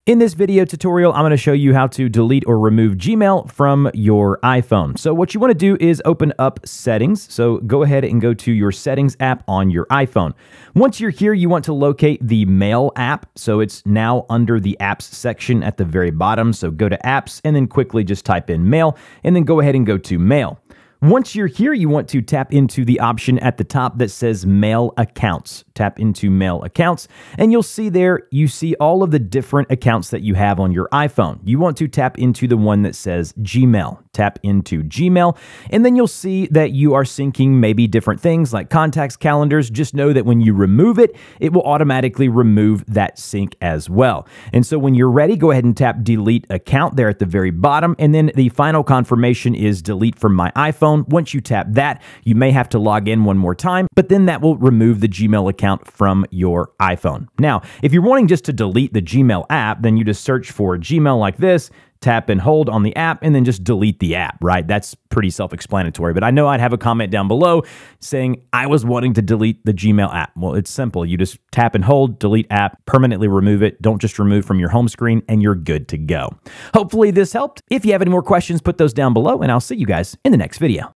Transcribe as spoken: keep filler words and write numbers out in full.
In this video tutorial, I'm going to show you how to delete or remove Gmail from your iPhone. So what you want to do is open up Settings. So go ahead and go to your Settings app on your iPhone. Once you're here, you want to locate the Mail app. So it's now under the Apps section at the very bottom. So go to Apps and then quickly just type in Mail and then go ahead and go to Mail. Once you're here, you want to tap into the option at the top that says Mail Accounts. Tap into Mail Accounts, and you'll see there, you see all of the different accounts that you have on your iPhone. You want to tap into the one that says Gmail. Tap into Gmail, and then you'll see that you are syncing maybe different things like contacts, calendars. Just know that when you remove it, it will automatically remove that sync as well. And so when you're ready, go ahead and tap Delete Account there at the very bottom, and then the final confirmation is Delete from my iPhone. Once you tap that, you may have to log in one more time, but then that will remove the Gmail account from your iPhone. Now, if you're wanting just to delete the Gmail app, then you just search for Gmail like this, tap and hold on the app, and then just delete the app, right? That's pretty self-explanatory, but I know I'd have a comment down below saying I was wanting to delete the Gmail app. Well, it's simple. You just tap and hold, delete app, permanently remove it. Don't just remove from your home screen, and you're good to go. Hopefully this helped. If you have any more questions, put those down below, and I'll see you guys in the next video.